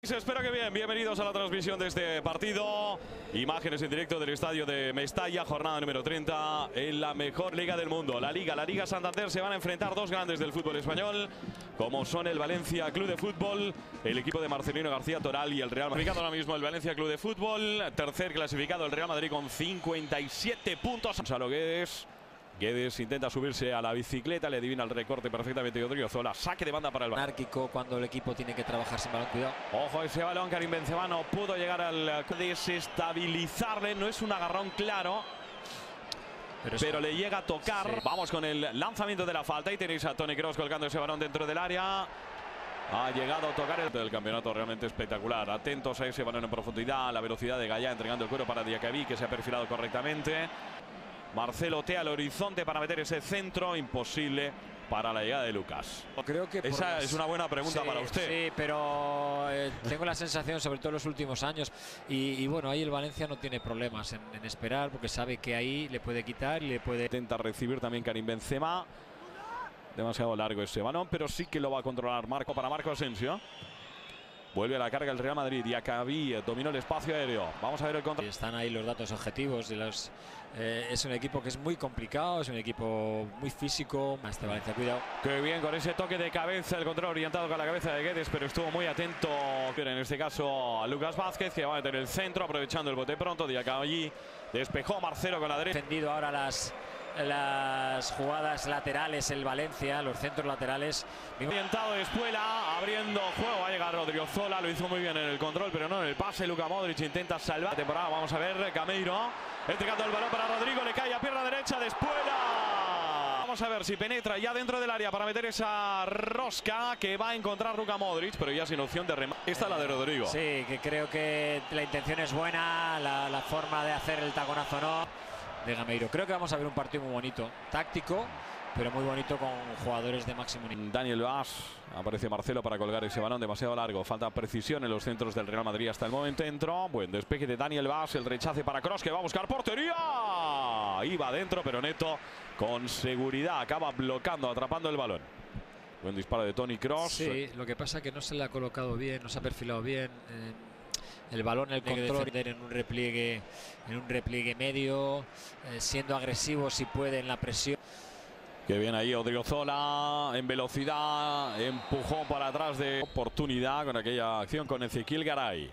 Espero que bien, bienvenidos a la transmisión de este partido. Imágenes en directo del estadio de Mestalla, jornada número 30 en la mejor liga del mundo. La Liga Santander. Se van a enfrentar dos grandes del fútbol español, como son el Valencia Club de Fútbol, el equipo de Marcelino García Toral y el Real Madrid. Ahora mismo el Valencia Club de Fútbol, tercer clasificado el Real Madrid con 57 puntos. Gonzalo Guedes intenta subirse a la bicicleta, le adivina el recorte perfectamente Odriozola. Saque de banda para el balón. Anárquico cuando el equipo tiene que trabajar sin balón. Cuidado. Ojo ese balón, Karim Benzema no pudo llegar al desestabilizarle. No es un agarrón claro, pero le llega a tocar. Sí. Vamos con el lanzamiento de la falta y tenéis a Toni Kroos colgando ese balón dentro del área. Ha llegado a tocar el del campeonato, realmente espectacular. Atentos a ese balón en profundidad, la velocidad de Gaya entregando el cuero para Diakabi, que se ha perfilado correctamente. Marcelo otea al horizonte para meter ese centro, imposible para la llegada de Lucas. Creo que esa es una buena pregunta para usted. Sí, pero tengo la sensación, sobre todo en los últimos años, y bueno, ahí el Valencia no tiene problemas en esperar, porque sabe que ahí le puede quitar y le puede... Intenta recibir también Karim Benzema. Demasiado largo ese balón, pero sí que lo va a controlar Marco Asensio. Vuelve a la carga el Real Madrid. Diakabi dominó el espacio aéreo. Vamos a ver el control. Están ahí los datos objetivos. Es un equipo que es muy complicado, es un equipo muy físico. Este Valencia, cuidado. Qué bien con ese toque de cabeza, el control orientado con la cabeza de Guedes, pero estuvo muy atento en este caso a Lucas Vázquez, que va a meter el centro aprovechando el bote pronto. Diakabi despejó Marcelo con la derecha. Defendido ahora las jugadas laterales el Valencia, los centros laterales. Orientado de Espuela, abriendo juego, va a llegar Odriozola, lo hizo muy bien en el control, pero no en el pase. Luka Modric intenta salvar la temporada. Vamos a ver, Gameiro entregando el balón para Rodrigo, le cae a pierna derecha de Espuela. Vamos a ver si penetra ya dentro del área para meter esa rosca que va a encontrar Luka Modric, pero ya sin opción de remate. Esta es la de Rodrigo. Sí, que creo que la intención es buena, la forma de hacer el taconazo no. De Gameiro. Creo que vamos a ver un partido muy bonito, táctico, pero muy bonito, con jugadores de máximo nivel. Daniel Vaz, aparece Marcelo para colgar ese balón demasiado largo. Falta precisión en los centros del Real Madrid hasta el momento. Entró, buen despeje de Daniel Vaz, el rechace para Kroos, que va a buscar portería. Iba adentro, pero Neto con seguridad acaba bloqueando, atrapando el balón. Buen disparo de Toni Kroos. Sí, lo que pasa es que no se le ha colocado bien, no se ha perfilado bien. El balón, el control en un repliegue medio, siendo agresivo si puede en la presión. Que bien ahí Odriozola en velocidad, empujó para atrás de oportunidad con aquella acción con Ezequiel Garay.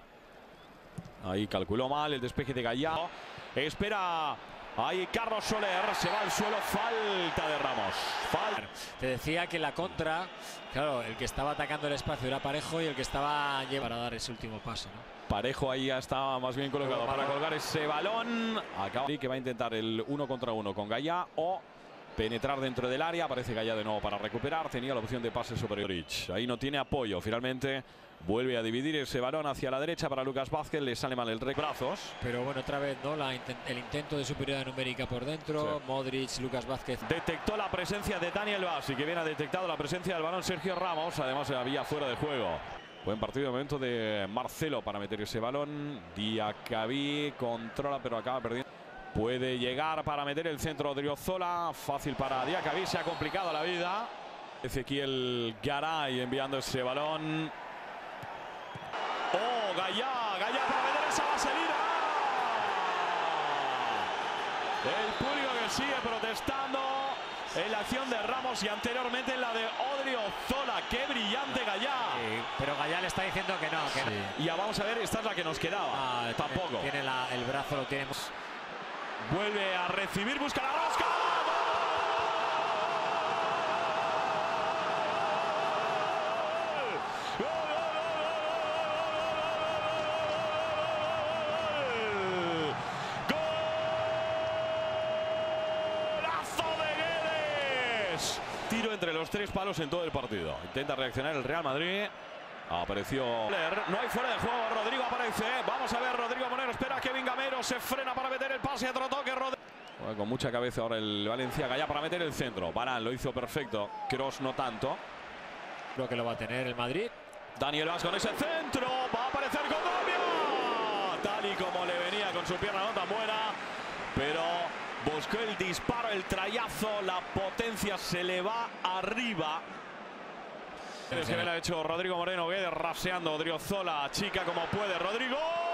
Ahí calculó mal el despeje de Gallá. Espera ahí Carlos Soler, se va al suelo, falta de Ramos. Te decía que la contra, claro, el que estaba atacando el espacio era Parejo y el que estaba para dar ese último paso, ¿no? Parejo ahí ya está más bien colocado para colgar ese balón. Acaba que va a intentar el 1 contra 1 con Gaya o penetrar dentro del área. Aparece Gaya de nuevo para recuperar. Tenía la opción de pase sobre Rich. Ahí no tiene apoyo. Finalmente vuelve a dividir ese balón hacia la derecha para Lucas Vázquez. Le sale mal el brazos. Pero bueno, otra vez no el intento de superioridad numérica por dentro. Sí. Modric, Lucas Vázquez. Detectó la presencia de Daniel Vaz y que bien ha detectado la presencia del balón Sergio Ramos. Además había fuera de juego. Buen partido de momento de Marcelo para meter ese balón. Diakabi controla, pero acaba perdiendo. Puede llegar para meter el centro Odriozola. Fácil para Diakabi, se ha complicado la vida. Ezequiel Garay enviando ese balón. ¡Oh, Gaya para meter esa vaselina! El público que sigue protestando en la acción de Ramos y anteriormente en la de Odriozola. ¡Qué brillante Gaya! Sí, pero Gaya le está diciendo que no. Que sí. Y ya vamos a ver, esta es la que nos quedaba. Tampoco. Tiene el brazo, lo tenemos. Vuelve a recibir, busca la rosca. Tiro entre los tres palos en todo el partido. Intenta reaccionar el Real Madrid. Apareció. No hay fuera de juego. Rodrigo aparece. Vamos a ver. Rodrigo Monero espera a Kevin Gameiro. Se frena para meter el pase. Otro toque. Bueno, con mucha cabeza ahora el Valencia. Gaya para meter el centro. Varane lo hizo perfecto. Kroos no tanto. Creo que lo va a tener el Madrid. Daniel Vaz con ese centro. Va a aparecer Condovia. Tal y como le venía con su pierna no tan buena. Pero buscó el disparo, el trayazo. La potencia se le va arriba. Es que lo ha hecho Rodrigo Moreno, Guedes raseando, Odriozola, chica como puede, Rodrigo.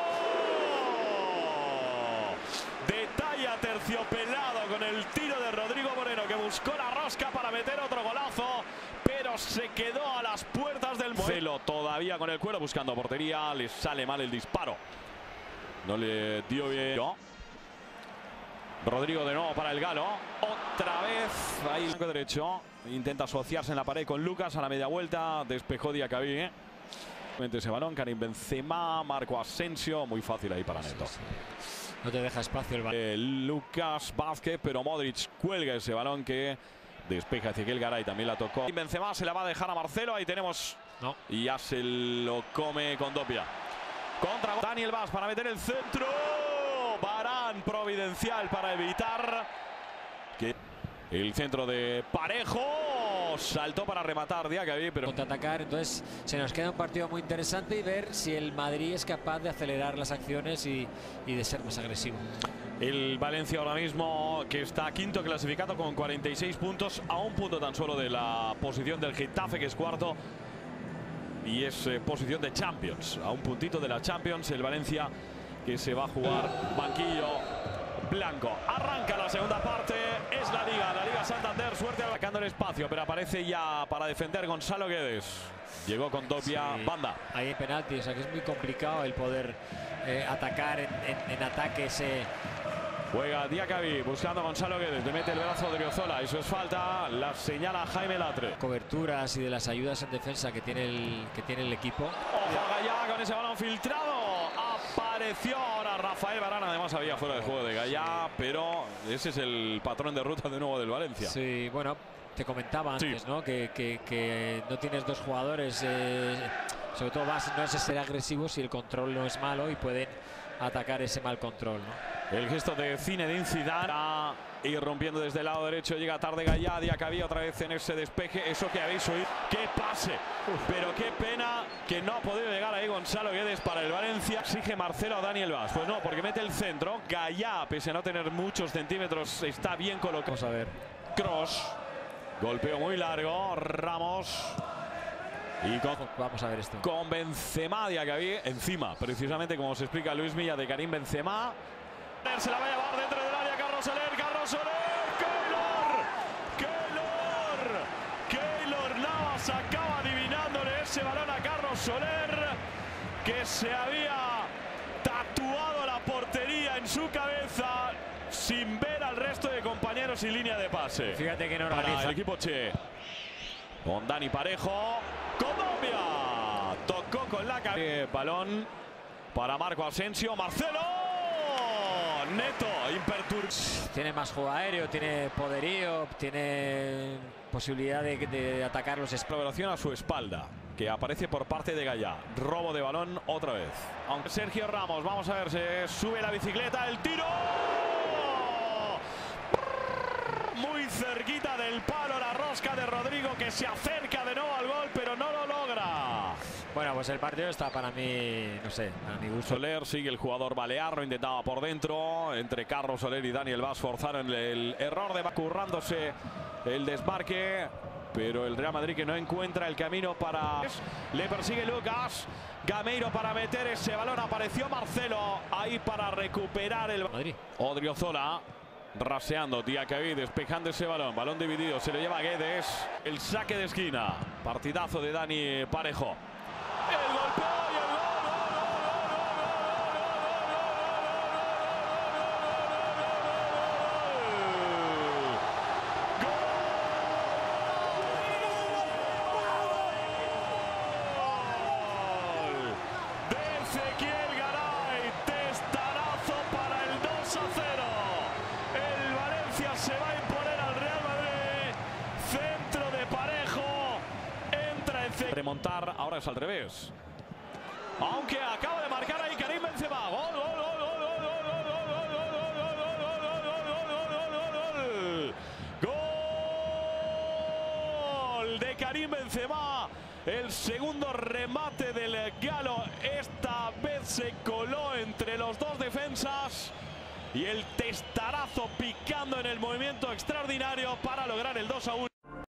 Detalle aterciopelado con el tiro de Rodrigo Moreno, que buscó la rosca para meter otro golazo, pero se quedó a las puertas del Celo todavía con el cuero buscando portería, le sale mal el disparo. No le dio bien. Rodrigo de nuevo para el galo. Otra vez ahí el derecho. Intenta asociarse en la pared con Lucas a la media vuelta. Despejó Diacabí. Ese balón, Karim Benzema, Marco Asensio. Muy fácil ahí para Neto. No te deja espacio el balón. Lucas Vázquez, pero Modric cuelga ese balón que despeja Ezequiel Garay. También la tocó. Benzema se la va a dejar a Marcelo. Ahí tenemos. No. Y ya se lo come con Doppia. Contra Daniel Vaz para meter el centro. Varane providencial para evitar que el centro de Parejo. Saltó para rematar Diacabí, pero contraatacar. Entonces se nos queda un partido muy interesante y ver si el Madrid es capaz de acelerar las acciones y de ser más agresivo. El Valencia ahora mismo, que está quinto clasificado con 46 puntos, a un punto tan solo de la posición del Getafe, que es cuarto. Y es posición de Champions, a un puntito de la Champions. El Valencia, que se va a jugar banquillo blanco. Arranca la segunda parte, es la Liga Santander. Suerte atacando el espacio, pero aparece ya para defender Gonzalo Guedes. Llegó con Doppia, sí, banda. Ahí hay penalti, o sea que es muy complicado el poder atacar en ataque ese. Juega Diacabí buscando a Gonzalo Guedes, le mete el brazo de Odriozola, eso es falta, la señala Jaime Latre. Coberturas y de las ayudas en defensa que tiene el equipo. Ojo a Gallá con ese balón filtrado, apareció ahora Rafael Varane, además había fuera de juego de Gallá, pero ese es el patrón de ruta de nuevo del Valencia. Sí, bueno, te comentaba antes, sí, ¿no? Que no tienes dos jugadores, sobre todo no es ser agresivo si el control no es malo y pueden atacar ese mal control, ¿no? El gesto de Zinedine Zidane, ir rompiendo desde el lado derecho, llega tarde Gallá, Diacabí otra vez en ese despeje, eso que habéis oído, qué pase, pero qué pena que no ha podido llegar ahí Gonzalo Guedes para el Valencia. Exige Marcelo a Daniel Vaz, pues no, porque mete el centro, Gallá, pese a no tener muchos centímetros, está bien colocado. Vamos a ver. Cross, golpeo muy largo, Ramos. Y vamos a ver esto. Con Benzema, Diacabí encima, precisamente como se explica Luis Milla, de Karim Benzema. Se la va a llevar dentro del área Carlos Soler, Keylor Navas acaba adivinándole ese balón a Carlos Soler, que se había tatuado la portería en su cabeza sin ver al resto de compañeros y línea de pase. Fíjate que no organiza el equipo Che. Con Dani Parejo, Colombia, tocó con la cabeza. Balón para Marco Asensio, Marcelo. Neto, imperturbable. Tiene más juego aéreo, tiene poderío, tiene posibilidad de atacar los espacios. Exploración a su espalda, que aparece por parte de Gallá. Robo de balón otra vez. Aunque Sergio Ramos, vamos a ver, se sube la bicicleta, el tiro. Muy cerquita del palo la rosca de Rodrigo, que se acerca de nuevo al gol, pero no lo logra. Bueno, pues el partido está para mí, no sé, para mi gusto. Soler sigue el jugador balear, lo intentaba por dentro. Entre Carlos Soler y Daniel Vaz forzaron el error de currándose el desmarque. Pero el Real Madrid, que no encuentra el camino para... Le persigue Lucas. Gameiro para meter ese balón. Apareció Marcelo ahí para recuperar el... Madrid. Odriozola raseando, Diacabí despejando ese balón. Balón dividido, se lo lleva Guedes. El saque de esquina. Partidazo de Dani Parejo. El golpeo y el gol de Ezequiel Garay. Testarazo para el 2-0. El Valencia se va a imponer al Real Madrid. Centro de Parejo. Entra Ezequiel. Remontar, ahora es al revés. Aunque acaba de marcar ahí Karim Benzema. Gol, gol, gol, gol, gol, gol, gol de Karim Benzema. El segundo remate del galo. Esta vez se coló entre los dos defensas. Y el testarazo picando en el movimiento extraordinario para lograr el 2-1.